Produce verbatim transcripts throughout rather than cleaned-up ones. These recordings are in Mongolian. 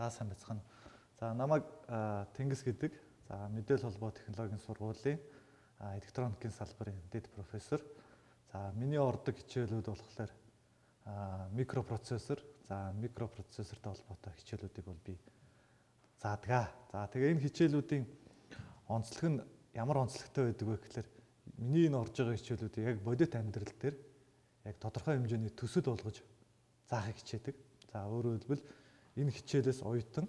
За сайн байцгаана. За намайг Тэнгис гэдэг. За мэдээлэл холбоо технологийн сургуулийн электроникийн салбарын дэд профессор. За миний ордог хичээлүүд болохоор микропроцессор, за микропроцессортой холбоотой хичээлүүдийг бол би заадаг. За тэгээ энэ хичээлүүдийн онцлог нь ямар онцлогтой байдаг вэ гэхээр миний энэ орж байгаа хичээлүүдийг яг бодит амьдрал дээр яг тодорхой хэмжээний төсөл болгож заахыг хичээдэг. За өөрөөр хэлбэл энэ хичээлээс оюутан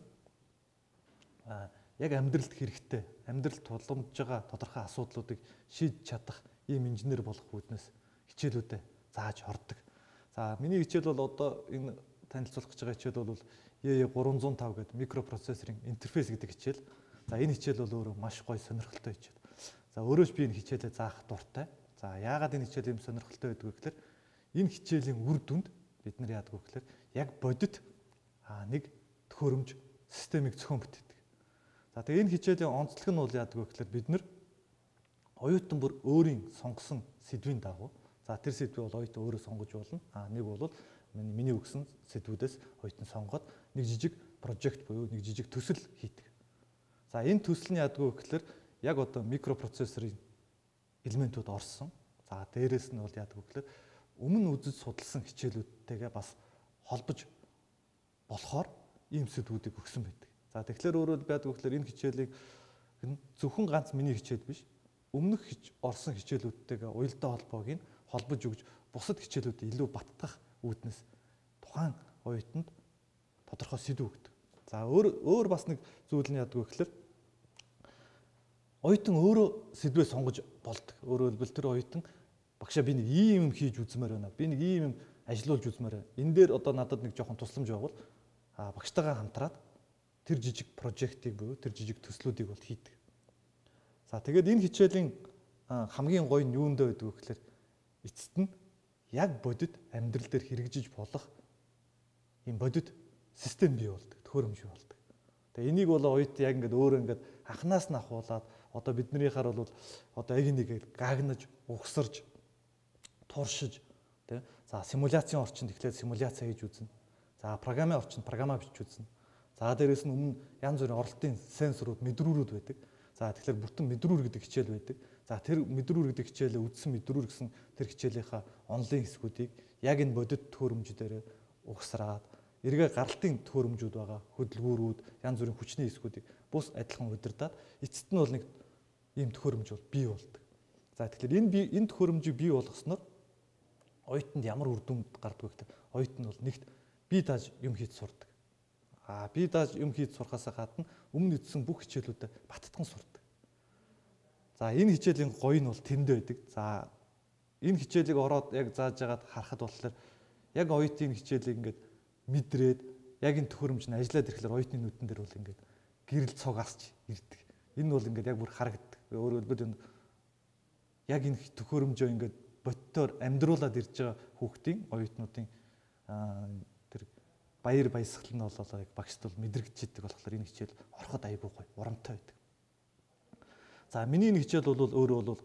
яг амьдралд хэрэгтэй, амьдралд тулгамдж байгаа тодорхой асуудлуудыг шийдэж чадах ийм инженер болох үүднээс хичээлүүдэд зааж ордог. За миний хичээл бол одоо энэ танилцуулах гэж байгаа хичээл бол И И гурван зуун тав гэдэг микропроцессорын интерфейс гэдэг хичээл. За энэ хичээл бол өөрөө маш гоё сонирхолтой хичээл. За өөрөөс би энэ хичээлээ заах дуртай. За яагаад энэ хичээл юм сонирхолтой байдаг вэ гэхээр энэ хичээлийн үр дүнд бид нар яадаг вэ гэхээр яг бодит нэг төхөөрөмж системийг зохион бүтээдэг. За тэгээ энэ хичээлийн онцлог нь бол яадаг вэ гэхээр бид нар оюутан бүр өөрийн сонгосон сэдвийн дагуу за тэр сэдвийг бол оюутан өөрөө сонгож болно. А нэг бол миний өгсөн сэдвүүдээс оюутан сонгоод нэг жижиг прожект буюу нэг жижиг төсөл хийдэг. За энэ төсөл нь яадаг вэ гэхээр яг одоо микропроцессорын элементүүд орсон. За дээрэс нь бол яадаг вэ гэхээр өмнө үзэж судалсан хичээлүүдтэйгээ бас холбож болохоор ийм сэдвүүдийг өгсөн байдаг. За тэгэхээр өөрөөр яадаг вэ гэхээр энэ хичээлийг зөвхөн ганц миний хичээл биш, өмнөх орсон хичээлүүдтэйгээ уялдаа холбоог нь холбож өгж бусад хичээлүүдэд илүү баттгах үүднээс тухайн оюутанд тодорхой сэдв өгдөг. За өөр өөр бас нэг зүйл нь яадаг вэ гэхээр оюутан өөрөө сэдвээ сонгож болдог. Өөрөөр хэлбэл тэр оюутан багшаа би нэг ийм юм хийж үзмээр байна. Би нэг ийм юм ажиллуулж үзмээр байна. Энэ дээр одоо надад нэг жоохон тусламж байвал багштайгаа хамтраад тэр жижиг прожектыг буюу тэр жижиг төслүүдийг бол хийдэг. За тэгээд энэ хичээлийн хамгийн гоё нь юунд байдаг вэ гэхээр эцэст нь яг бодит амьдрал дээр хэрэгжиж болох ийм бодит систем бий болдог, төхөөрөмж бий болдог. Тэгээ энийг бол оюутан яг ингээд өөрөө ингээд анханаас нь ахуулаад одоо биднийхаар бол одоо яг энийг гагнаж, угсарж, туршиж тий. За симуляцийн орчинд эхлээд симуляц хийж үзнэ. За програмын орчинд програмаа бичиж үзнэ. За дээрэс нь өмнө янз бүрийн оролтын сенсорууд, мэдрүүрүүд байдаг. За тэгэхээр бүтэн мэдрүүр гэдэг хичээл байдаг. За тэр мэдрүүр гэдэг хичээлээ үдсэн мэдрүүр гэсэн тэр хичээлийнхаа онлайн хэсгүүдийг яг энэ бодит төхөөрөмж дээр угсраад эргээ гаралтын төхөөрөмжүүд байгаа хөдөлгөөрүүд, янз бүрийн хүчний хэсгүүдийг бус адилхан удирдаад эцэст нь бол нэг ийм төхөөрөмж бол бий болдог. За тэгэхээр энэ бий энэ төхөөрөмжийг бий болгосноор оюутанд ямар үр дүнд гардаг вэ гэхээр оюутан бол нэгт бие дааж юм хийж сурдаг. А бие дааж юм хийж сурахаас гадна өмнө үтсэн бүх хичээлүүдэд баттган сурдаг. За энэ хичээлийн гоё нь бол тэндээ байдаг. За энэ хичээлийг ороод яг зааж агаад харахад болохоор яг оюутны хичээлийг ингээд мэдрээд яг энэ төхөөрөмж нь ажиллаад ирэхлээр оюутны нүдэн дээр бол ингээд гэрэл цог асч ирдэг. Энэ бол ингээд яг бүр харагддаг. Өөрөөр хэлбэл энэ яг энэ төхөөрөмжөө ингээд боттоор амьдруулад ирж байгаа хүүхдийн оюутнуудын тэр баяр баясгал нь бол яг багшд бол мэдрэгдчихдэг болохоор энэ хичээл ороход айгүй гоё, урамтай байдаг. За миний энэ хичээл бол өөрөө бол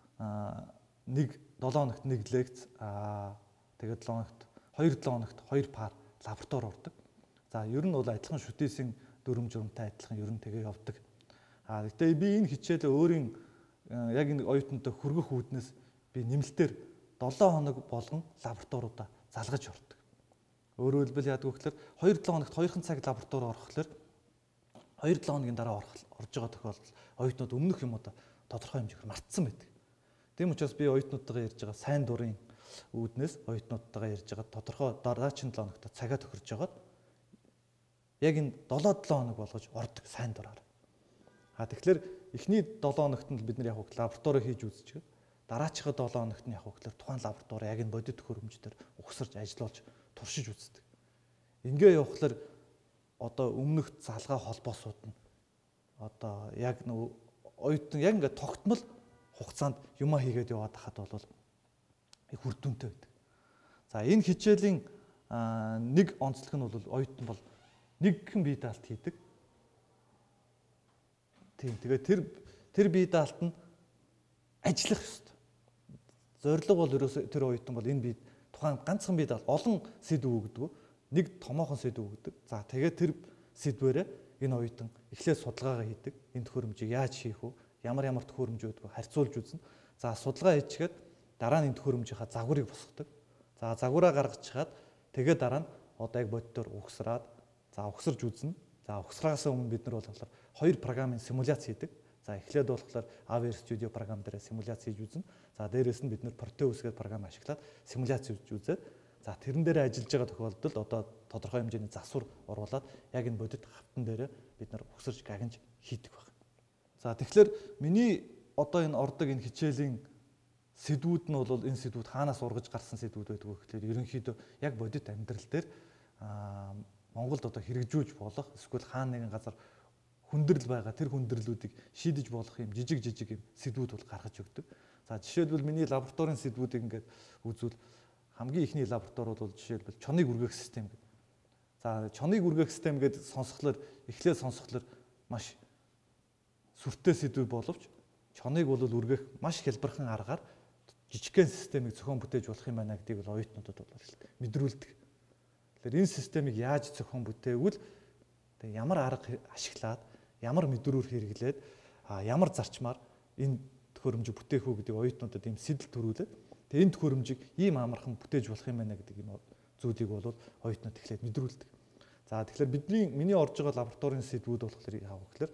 нэг долоо хоногт нэг лекц, тэгээд долоо хоногт хоёр долоо хоногт хоёр пар лаборатори ордог. За ер нь бол адилхан шүтээсийн дүрм журамтай адилхан ер нь тэгээ явдаг. А гэтээ би энэ хичээлээ өөрийн яг энэ оюутантай хүргэх үүднээс би нэмэлтээр долоо хоног болгон лабораториудаа залгаж ордог. Өөрөөр хэлбэл яадаг вэ гэхээр хоёр долоо хоногт хоёрхан цаг лаборатори орохлоор хоёр долоо хоногийн дараа орж байгаа тохиолдолд оюутнууд өмнөх юмудаа тодорхой хэмжээгээр мартсан байдаг. Тийм учраас би оюутнуудтайгаа ярьж байгаа сайн дурын үүднээс оюутнуудтайгаа ярьж байгаа тодорхой дараагийн долоо хоногт цагаа тохирж жагаад яг энэ долоо долоо хоног болгож ордог сайн дураар. А тэгэхээр эхний долоо хоногт нь бид нар яг лаборатори хийж үзчихээ. Дараачихаа долоо хоногт нь яг гэхээр тухайн лаборатори яг энэ бодит төхөөрөмждөр угсарч ажиллуулж туршиж үздэг. Ингээ явахлаар одоо өмнөх залгаа холбоосууд нь одоо яг нэг оюутан яг ингээ тогтмол хугацаанд юмаа хийгээд яваад хахад бол их үр дүнтэй байдаг. За энэ хичээлийн нэг онцлог нь бол оюутан бол нэгэн бие даалт хийдэг. Тийм тэгээд тэр тэр бие даалт нь ажиллах ёстой. Зорилго бол ерөөсөө тэр оюутан бол энэ бие тухайн ганцхан бие даалт олон сэдв өгдөг. Нэг томоохон сэдв өгдөг. За тэгээд тэр сэдвэрээ энэ оюутан эхлээд судалгаагаа хийдэг. Энэ төхөөрөмжийг яаж хийх вэ? Ямар ямар төхөөрөмжүүд вэ? Харьцуулж үзнэ. За судалгаа хийчихэд дараа нь энэ төхөөрөмжийнхаа загварыг босгодог. За загвараа гаргаж чаад тэгээд дараа нь одоо яг боддоор угсраад за угсарж үзнэ. За угсраас өмнө бид нар болохоор хоёр програмын симуляц хийдэг. За эхлээд болохоор A V R Studio програм дээр симуляц хийж үзнэ. За дээрээс нь бид нар Proteus гэдэг програм ашиглаад симуляц хийж үзээд за тэрэн дээр ажиллаж байгаа тохиолдолд одоо тодорхой хэмжээний засвар оруулаад яг энэ бодит хавтан дээр бид нар угсарж гагнж хийдэг байна. За тэгэхээр миний одоо энэ ордог энэ хичээлийн сэдвүүд нь бол энэ сэдвүүд хаанаас ургаж гарсан сэдвүүд байдаг вэ гэхээр ерөнхийдөө яг бодит амьдрал дээр Монголд одоо хэрэгжүүлж болох эсвэл хаана нэгэн газар хүндрэл байгаа тэр хүндрэлүүдийг шийдэж болох юм жижиг жижиг юм сэдвүүд бол гаргаж өгдөг. За жишээлбэл миний лабораторийн сэдвүүдийг ингээд үзвэл хамгийн ихний лаборатори бол жишээлбэл чоныг үргэх систем гэдэг. За чоныг үргэх систем гэдэг сонсхолоор эхлээд сонсхолоор маш сүртэй сэдв боловч чоныг бол үргэх маш хялбархан аргаар жижигхэн системийг зохион бүтээж болох юм байна гэдгийг бол оюутнуудад бол мэдрүүлдэг. Тэгэхээр энэ системийг яаж зохион бүтээгвэл ямар арга ашиглаад ямар мэдрүүр хэрэглээд ямар зарчмаар энэ төхөөрөмжийг бүтээх үү гэдэг оюутнуудад ийм сэтэл төрүүлээд тэгээ энэ төхөөрөмжийг ийм амархан бүтээж болох юм байна гэдэг юм зүйлийг бол оюутнууд эхлээд мэдрүүлдэг. За тэгэхээр бидний миний орж байгаа лабораторийн сэдвүүд болохоор яав гэхээр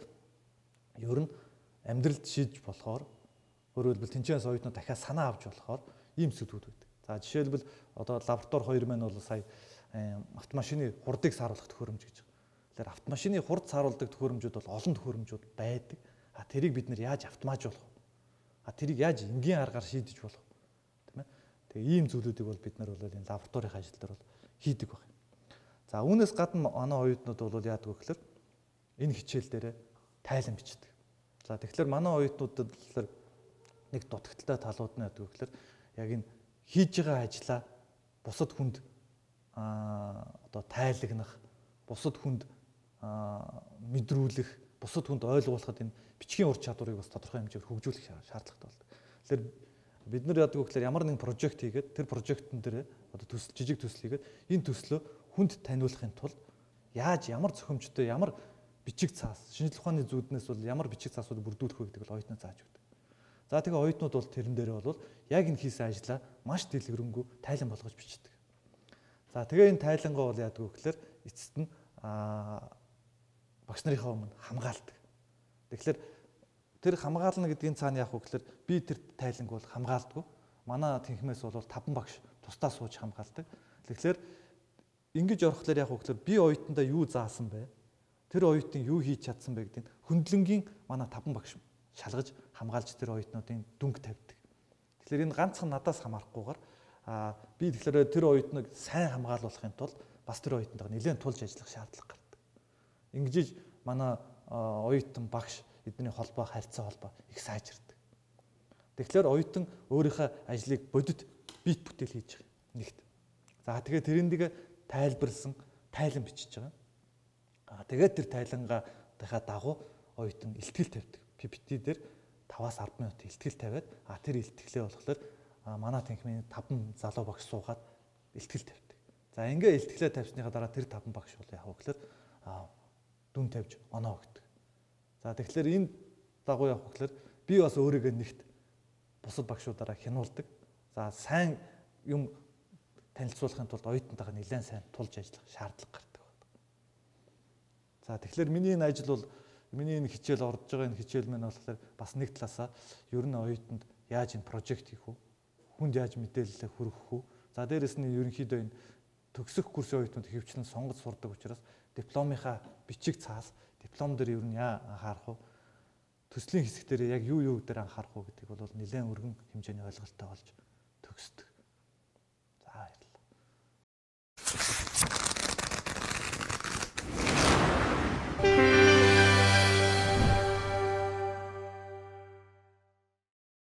ер нь амьдралд шийдэж болохоор өөрөөр хэлбэл тэнцэнээс оюутнууд дахиад санаа авч болохоор ийм сэдвүүд байдаг. За жишээлбэл одоо лаборатори хоёр маань бол сая автомашины хурдыг сааруулах төхөөрөмж гэж байна. Тэгэхээр автомашины хурд сааруулдаг төхөөрөмжүүд бол олон төхөөрөмжүүд байдаг. А тэрийг бид нэр яаж автоматжуулах вэ? А тэрийг яаж энгийн аргаар шийдэж болох вэ? Тийм ээ. Тэгээ ийм зүйлүүдийг бол бид нар бол энэ лабораторийн ажил дээр бол хийдэг байна. За үүнээс гадна манай оюутнууд бол яадаг вэ гэхээр энэ хичээл дээр тайлан бичдэг. За тэгэхээр манай оюутнуудад болохоор нэг дутагдaltaй талууд нь яадаг вэ гэхээр яг энэ хийж байгаа ажлаа бусад хүнд а одоо тайлагнах, бусад хүнд мэдрүүлэх, бусад хүнд ойлгуулахад энэ бичгийн ур чадварыг бас тодорхой хэмжээгээр хөгжүүлэх шаардлагатай болдог. Тэгэхээр бид нар яадаг вэ гэхээр ямар нэгэн прожект хийгээд тэр прожектын дээр одоо төсөл жижиг төсөл хийгээд энэ төслөө хүнд таниулахын тулд яаж ямар зохимжтой, ямар бичиг цаас, шинжлэх ухааны зүйднээс бол ямар бичиг цаасуудыг бүрдүүлэх вэ гэдэг бол оюутнууд зааж өгдөг. За тэгээ оюутнууд бол тэрэн дээр бол яг энэ хийсэн ажлаа маш дэлгэрэнгүй тайлан болгож бичдэг. За тэгээ энэ тайлангоо бол яадаг вэ гэхээр эцэст нь багш нарынхаа өмнө хамгаалдаг. Тэгэхээр тэр хамгаална гэдгийн цаана яах вэ гэхээр би тэр тайланг бол хамгаалдаг. Манай тэнхмээс бол таван багш тусдаа сууж хамгаалдаг. Тэгэхээр ингэж орохлоор яах вэ гэхээр би оюутандаа юу заасан бэ? Тэр оюутан юу хийж чадсан бэ гэдэг нь хөндлөнгийн манай таван багш шалгаж хамгаалж тэр оюутнуудын дүнг тавьдаг. Тэгэхээр энэ ганцхан надаас хамаарахгүйгээр а би тэгэхээр тэр оюутныг сайн хамгаалуулахын тулд бас тэр оюутантайгаа нэлээд тулж ажиллах шаардлага гардаг. Ингэж манай оюутан багш эдний холбоо, харьцаа холбоо их сайжирдаг. Тэгэхээр оюутан өөрийнхөө ажлыг бодит бит бүтээл хийж байгаа нэгт. За тэгээд тэрнийг тайлбарлсан тайлан бичиж байгаа. А тэгээд тэр тайлангаа дахиад дагуу оюутан илтгэл тавьдаг. пи пи ти дээр таваас арван минут илтгэл тавиад а тэр илтгэлээ болохоор манай тэнхмийн таван залуу багш суугаад илтгэл тавьдаг. За ингээ илтгэлээ тавьсныхаа дараа тэр таван багш бол яах вэ гэхээр дүн тавьж оноо өгдөг. За тэгэхээр энэ дагуу яах вэ гэхээр би бас өөрийгөө нэгт бусад багшуудаараа хянуулдаг. За сайн юм танилцуулахын тулд оюутантайгаа нэлээд сайн тулж ажиллах шаардлага гардаг байна. За тэгэхээр миний энэ ажил бол миний энэ хичээл орж байгаа энэ хичээл маань болохоор бас нэг талаасаа ер нь оюутанд яаж энэ прожект хийх вэ? Хүнд яаж мэдээлэл хүргэх вэ? За дээрэс нь ерөнхийдөө энэ төгсөх курсын оюутнууд хэвчлэн сонгож сурдаг учраас дипломынхаа бичиг цаас диплом дээр ер нь яа анхаарах вэ? Төслийн хэсэг дээр яг юу юу дээр анхаарах вэ гэдгийг бол нэлээд өргөн хэмжээний ойлголттой болж төгсдөг. За баярлалаа.